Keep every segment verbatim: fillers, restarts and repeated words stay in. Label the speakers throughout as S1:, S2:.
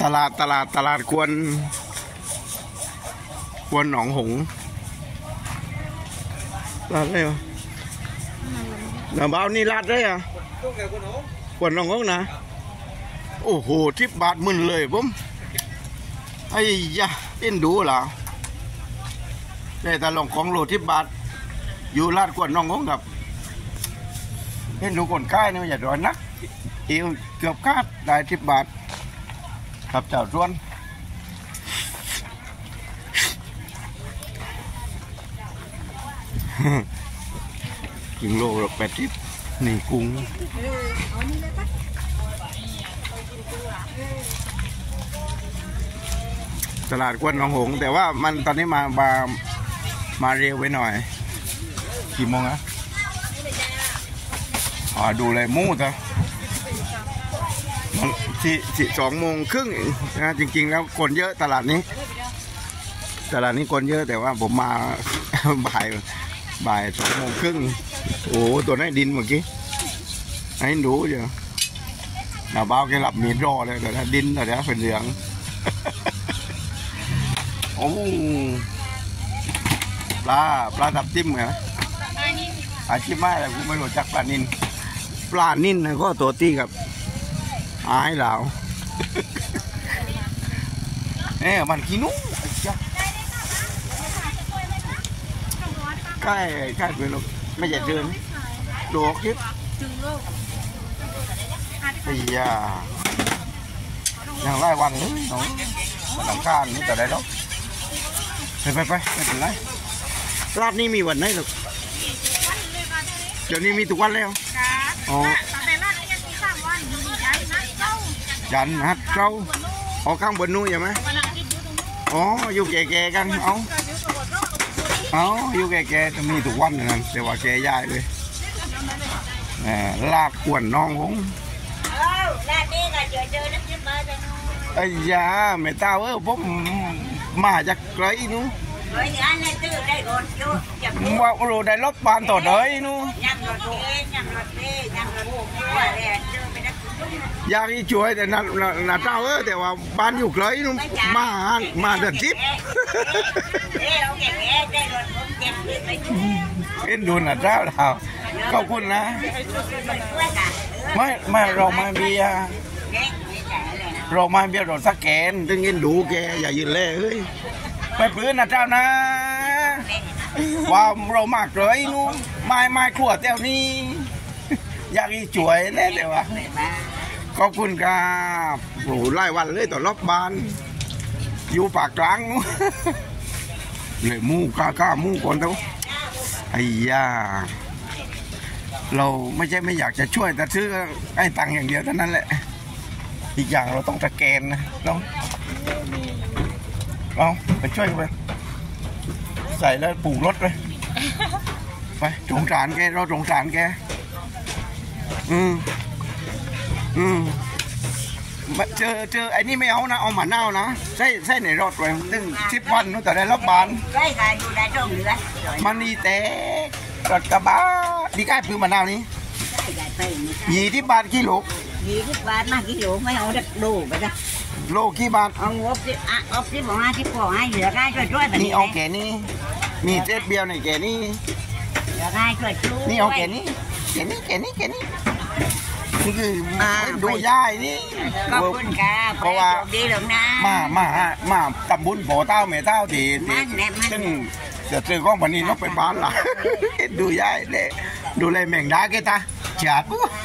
S1: ตลาดตลาดตลาดควนควนหนองหงลาดได้เหรอหน้าบ้านนี่ลาดได้เหรอควนหนองหงนะโอ้โหทิบบาทมึนเลยผมไอ้ยะเอ็นดูเหรอได้แต่ลองของโลทิบบาทอยู่ลาดควนหนองหงกับเอ็นดูคนใกล้เนี่ยอย่าโดนนักเอวเกือบคาดได้ทิบบาทครับเจ้าส่วนกิโลละแปดสิบนี่กุ้งตลาดกวนหนองหงแต่ว่ามันตอนนี้มามามาเร็วไปหน่อยกี่โมงอะอ๋อดูเลยมู่จ้ะสี่สี่สองโมงครึ่งนะจริงๆแล้วคนเยอะตลาดนี้ตลาดนี้คนเยอะแต่ว่าผมมาบ่ายบ่ายสองโมงครึ่งโอ้ตัวนี้ดินเมื่อกี้ให้ดูเดี๋ยวหน้าบ้านแกหลับมีรอเลยแต่ถ้าดินแต่ถ้าเป็นเหลืองโอ้ปลาปลาทับทิมไงอาชีพไม่เลยกูไม่รู้จักปลานินปลานินนะก็ตัวตีกับอายเหล่าเอ๊ะมันขี้นุ้งใกล้ใกล้เป็นไม่ใช่เดินโดดคิดไอ้ยาอย่างไรวันเลยน้องหลังคานี่แต่ได้แล้วไปไปไปไม่เป็นไรร้านนี้มีวันไหนหรอกเดี๋ยวนี้มีทุกวันแล้วอ๋อจันฮัทเจ้าอ๋อข้างบนนู้นใช่ไหมอ๋ออยู่แก่ๆกันเอาเอาอยู่แก่ๆจะมีทุกวันเหมือนกันแต่ว่าแก่ยายเลยแหมลาดกวนน้องผมไอ้ยาไม่ตาเออผมมาจากไกลนู้นว่าเราได้รถบานต่อเลยนู้นอยากช่วยแต่น่าน่าเจ้าเออแต่ว่าบ้านอยู่ไกลนู้นมามาเดินทิพย์เอ็นดูน่าเจ้าเราขอบคุณนะไม่ไม่เรามาเบียเรามาเบียเราสแกนถึงเงินดูแกอย่ายืนเล่เฮ้ยไปพื้นนะเจ้านะว่าเรามากเลยนู้นไม่ไม่ขวดเต้านี้อยากช่วยแน่แต่ว่าขอบคุณครับโอ้ไล่วันเลยต่อรอบบานอยู่ปากกลางนู้นเลยมู่กล้ากล้ามู่ก่อนเถอะไอ้ยาเราไม่ใช่ไม่อยากจะช่วยแต่ซื้อไอ้ตังค์อย่างเดียวเท่านั้นแหละอีกอย่างเราต้องสแกนนะลองลองไปช่วยกันไปใส่แล้วปลูกรถไปไปสงสารแกเราสงสารแกอืมอืมเจอเจอไอ้นี่ไม่เอานะเอาหมาเน่านะใส่ใส่ในรถไว้ตึ้งสิบวันนู้นแต่ได้รับบานใช่ค่ะอยู่ได้ตรงเหลือมันนี่แต่รถกระบะดีใกล้พื้นมะนาวนี้ยี่ที่บาทกิโลยี่ที่บาทมากิโลไม่เอาดักดูไปจ้ะโลกี่บาทเอางบที่อ่ะงบที่บอกห้าที่บอกให้เหลือง่ายช่วยช่วยแบบนี้นี่เอาแก่นี่มีเจ็ดเบียวในแก่นี่เหลือง่ายช่วยช่วยนี่เอาแก่นี่แก่นี่แก่นี่แก่นี่นี่คือดูย่ายนี่ขอบคุณครับเพราะว่ามามามาตำบุญโผเต้าเมเต้าทีทีซึ่งจะซื้อของวันนี้ต้องไปบ้านละดูย่ายเลยดูเลยแมงดาเกตาจัดปุ๊บ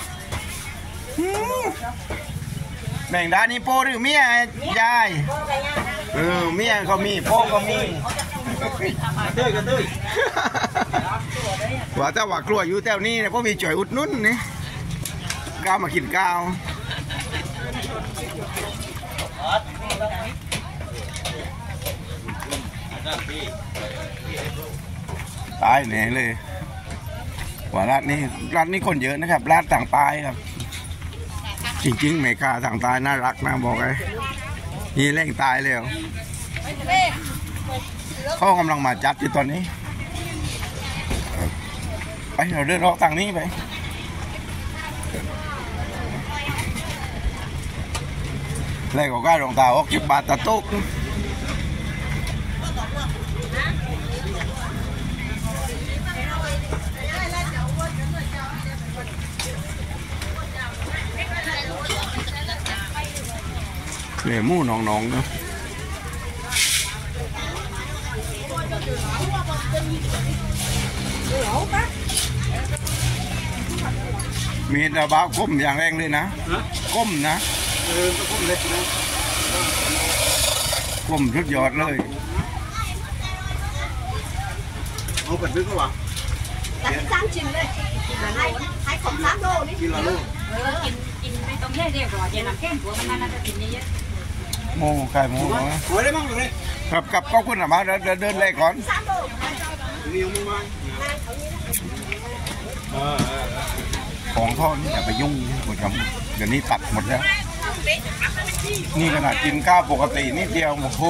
S1: แมงดานี่โป้หรือเมียยายเออเมียก็มีโป้ก็มีตื้อกันตื้อว่าถ้าว่ากลัวอยู่แถวนี้เนี่ยพวกมีจ่อยอุดนุ่นนี่ก้าวมากินก้าวตายแน่เลยว่าร้านนี้ร้านนี้คนเยอะนะครับร้านต่างตายครับจริงๆเมกาต่างตายน่ารักนะบอกเลยนี่เร่งตายเลยเขากำลังมาจัดอยู่ตอนนี้ไปเราเดินรอทางนี้ไปเลยก็ก้ารองเท้าออกสิบบาทตะตุกเนี่ยหมู่น้องๆเนาะมีแต่บ้าก้มอย่างแรงเลยนะก้มนะเออก้มเล็กนะก้มชุดยอดเลยเอาไปดึกก็วะตัดสามชิ้นเลยให้ให้ของสามโลนี่กินละโลเออกินกินไม่ต้องแย่เดียวก่อนอย่าหนักแข้งหัวมันน่าจะกินเยอะๆโม่ไก่โม่หัวได้บ้างเลยกับกับก็คุณมาเดินเดินเลยก่อนของทอดนี่อย่าไปยุ่งหมดครับเดี๋ยวนี้ตัดหมดแล้วนี่ขนาดกินข้าวปกตินิดเดียวโอ้โห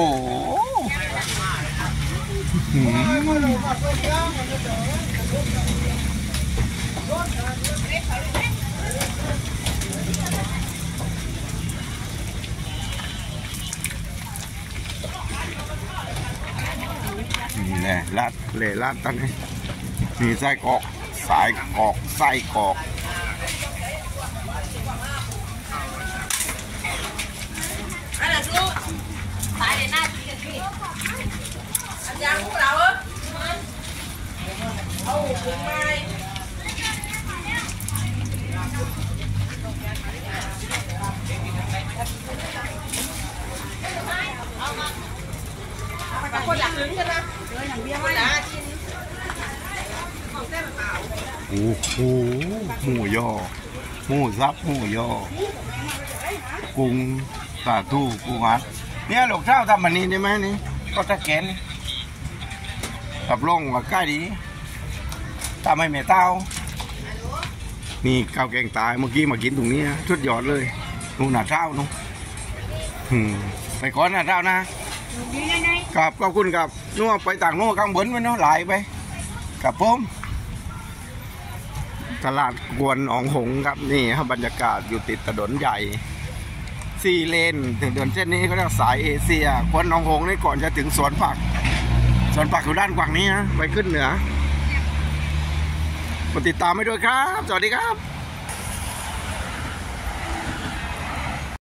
S1: นี่แหละลาดเล่ลาดตั้งนี้มีไส้กรอกสายกรอกไส้กรอกอะไรลูกสายเดน่าที่กันพี่อันยังพวกเราเออเอาถุงไม้คนอยากถึงกันนะอย่างเบี้ยไม่ได้โอ้โหหมูยอหมูซับหมูยอกุ้งปลาทูกุ้งอัดเนี่ยลูกเจ้าทำมันนี้ได้ไหมนี่ก็ตะแกนกับล่องกับใกล้ดีทำให้แม่เต้านี่ข้าวแกงตายเมื่อกี้มากินตรงนี้นะชุดยอดเลยนู่นหน้าเจ้านู่นไปก่อนหน้าเจ้านะกับขอบคุณกับนัวไปต่างนัวข้างบนไปเนาะหลายไปกับผมตลาดกวนอองหงครับนี่ครับบรรยากาศอยู่ติดถนนใหญ่สี่เลนถึงเดินเส้นนี้เขาเรียกสายเอเชียกวนอองหงนี่ก่อนจะถึงสวนผักสวนผักอยู่ด้านฝั่งนี้นะไปขึ้นเหนือกดติดตามไปด้วยครับสวัสดีครับ